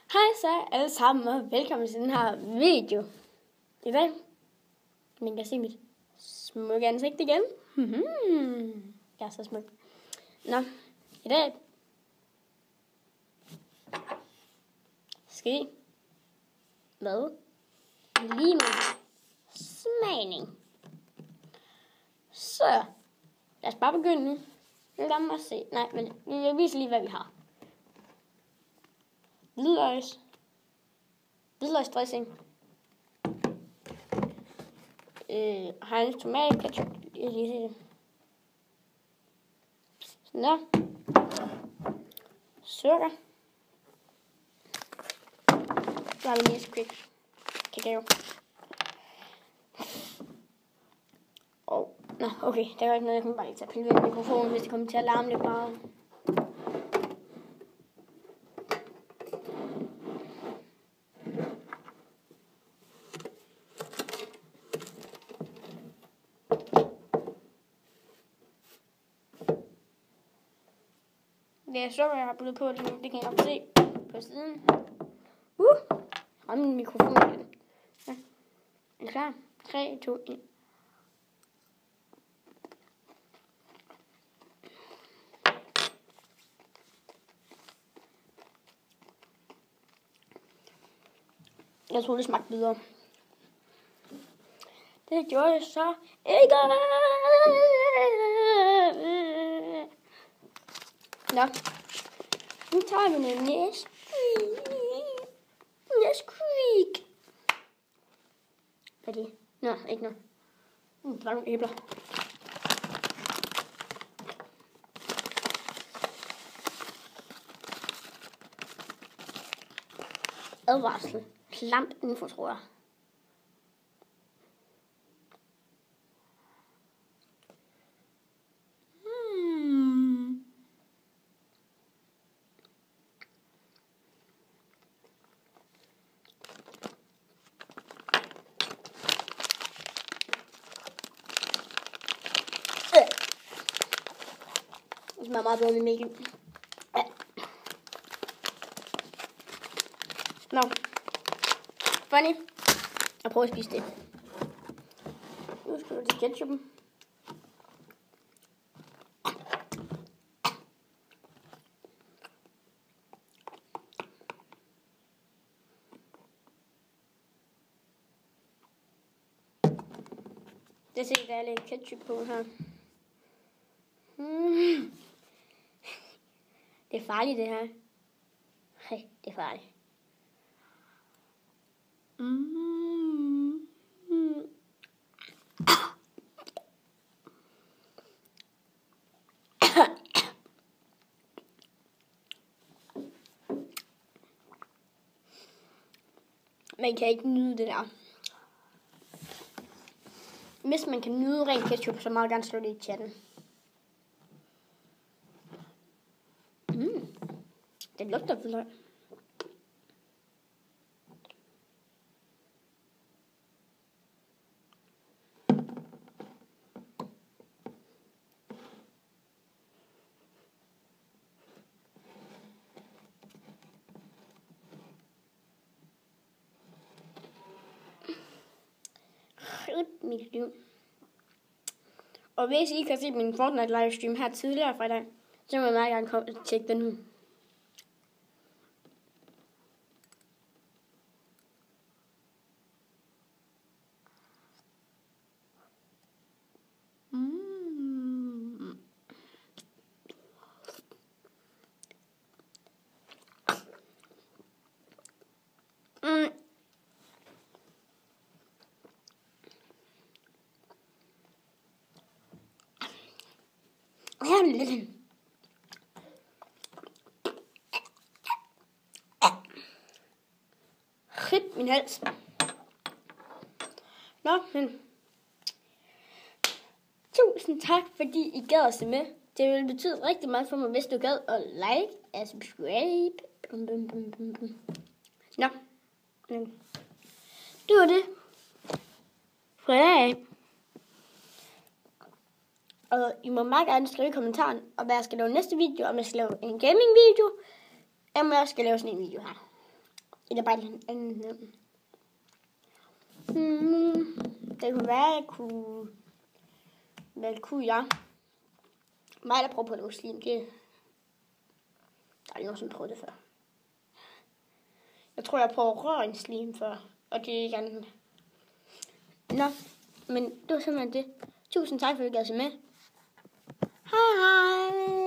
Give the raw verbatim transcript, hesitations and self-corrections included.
Hej så alle sammen, og velkommen til den her video. I dag, man kan se mit smukke ansigt igen. Jeg er så smuk. Nå, i dag skal I hvad? Lige med smagning. Så, lad os bare begynde nu. Lad mig se. Nej, men jeg viser lige, hvad vi har. Hvidløgs. Hvidløgsdressing. Øh, Heinz tomat, ketchup. Jeg lige se det. Sådan der. Sukker. Så har vi Nesquik. Kakao. Og, nå, okay, der er ikke noget, jeg kan bare lige tage pille ved mikrofonen, hvis det kommer til at larme lidt meget. Det er sukker, jeg har puttet på det nu. Det kan jeg nok se på siden. Uh! Og min mikrofon. Ja. Er I klar? tre, to, et. Jeg tror, det smagte videre. Det gjorde jeg så ikke. Nå, nu tager vi noget Nesquik. Nesquik. Hvad er det? Nå, ikke noget. Mm, det var nogle æbler. Advarsel. Klamt info, tror jeg. Det smager meget bedre med mælk. Ja. Nå. Funny. Jeg prøver at spise det. Nu skal du til ketchupen. Det ser der er lidt ketchup på her. Mm. Det er farligt, det her. Nej, det er farligt. Mm. Mm. Man kan ikke nyde det der. Hvis man kan nyde ren ketchup, så meget gerne slå det i chatten. Mm. Det lugter hvidløg. Mit liv. Og hvis I ikke har set min Fortnite livestream her tidligere fra i dag, så må jeg meget gerne komme og tjekke den ud. Mm. Mm. Her er lidt. Rip min hals. Nå, men tusind tak, fordi I gad at se med. Det ville betyde rigtig meget for mig, hvis du gad at like og subscribe. Bum, bum, bum, bum, bum. Nå, men det var det fra i dag. Og I må meget gerne skrive i kommentaren, om hvad jeg skal lave næste video, om jeg skal lave en gaming video, eller om jeg skal lave sådan en video her. Eller bare en anden. Hmm, det kunne være, jeg kunne... Hvad kunne jeg? Mig, der prøver på noget slim, det... Der er ikke nogen, som prøvede det før. Jeg tror, jeg prøver at røre en slim før, og det er ikke andet. Nå, men det var simpelthen det. Tusind tak, for at I gad se med. Hej hej!